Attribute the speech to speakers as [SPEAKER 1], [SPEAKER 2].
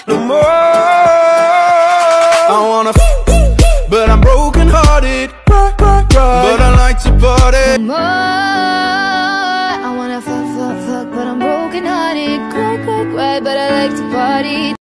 [SPEAKER 1] no more. I wanna but I'm broken hearted. But I like to party.
[SPEAKER 2] No more. I wanna fuck, but I'm broken hearted. Cry, but I like to party.